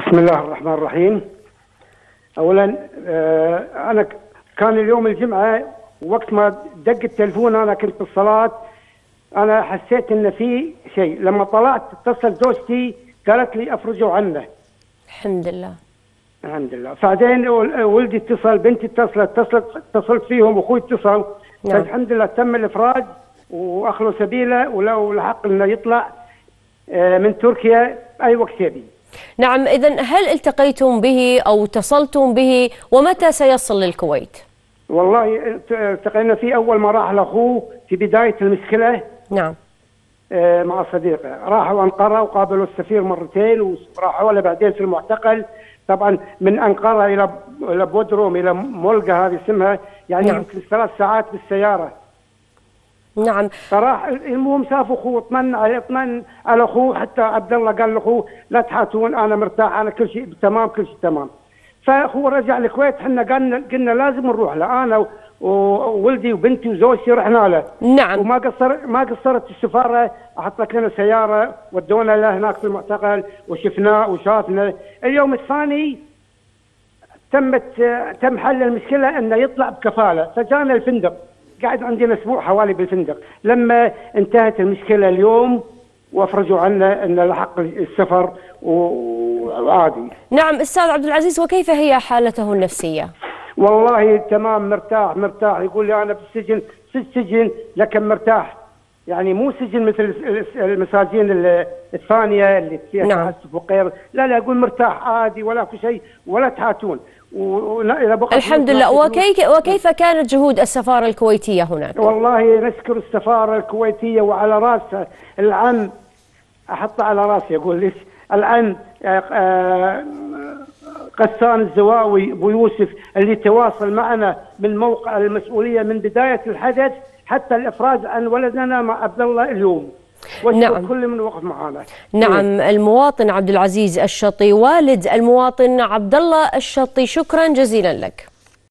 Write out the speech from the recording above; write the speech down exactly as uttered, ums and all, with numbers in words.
بسم الله الرحمن الرحيم. اولا آه انا ك- كان اليوم الجمعه، وقت ما دق التلفون انا كنت بالصلاه. انا حسيت ان في شيء، لما طلعت اتصل زوجتي قالت لي افرجوا عنه. الحمد لله. الحمد لله. بعدين ول- ولدي اتصل، بنتي اتصلت، اتصلت اتصلت فيهم، واخوي اتصل. نعم. فالحمد لله تم الافراج واخلوا سبيله، ولو لحق انه يطلع آه من تركيا اي وقت يبي. نعم، إذن هل التقيتم به أو اتصلتم به، ومتى سيصل للكويت؟ والله التقينا فيه اول ما راح لاخوه في بدايه المشكله نعم. آه، مع صديقه. راحوا انقره وقابلوا السفير مرتين، وراحوا له بعدين في المعتقل. طبعا من انقره الى الى بودروم الى مولقا، هذه اسمها، يعني نعم. يمكن ثلاث ساعات بالسياره. نعم. فراح المهم شاف اخوه، اطمن على اطمن على اخوه. حتى عبد الله قال لاخوه لا تحاتون، انا مرتاح، انا كل شيء تمام، كل شيء تمام. فاخوه رجع الكويت. احنا قلنا قلنا لازم نروح له، انا وولدي وبنتي وزوجتي رحنا له. نعم. وما قصر ما قصرت السفاره، حطت لنا سياره ودونا له هناك في المعتقل، وشفناه وشافنا. اليوم الثاني تمت تم حل المشكله انه يطلع بكفاله، فجانا الفندق. قاعد عندنا اسبوع حوالي بالفندق. لما انتهت المشكله اليوم وافرجوا عنا انه لحق السفر وعادي. نعم أستاذ عبد العزيز، وكيف هي حالته النفسية؟ والله تمام، مرتاح مرتاح. يقول لي انا بالسجن في السجن لكن مرتاح، يعني مو سجن مثل المساجين الثانيه اللي فيها نعم. تعسف وغير. لا لا، يقول مرتاح عادي، ولا في شيء، ولا تهاتون. وإذا بقى الحمد لله. وكيف وكيف كانت جهود السفارة الكويتية هناك؟ والله نشكر السفاره الكويتيه، وعلى راسها العم، احطه على راسي يقول ليش العم غسان الزواوي ابو يوسف، اللي تواصل معنا من موقع المسؤوليه من بدايه الحدث حتى الافراج عن ولدنا مع عبد الله اليوم. نعم. كل من وقف معنا. نعم. المواطن عبد العزيز الشطي، والد المواطن عبد الله الشطي، شكرا جزيلا لك.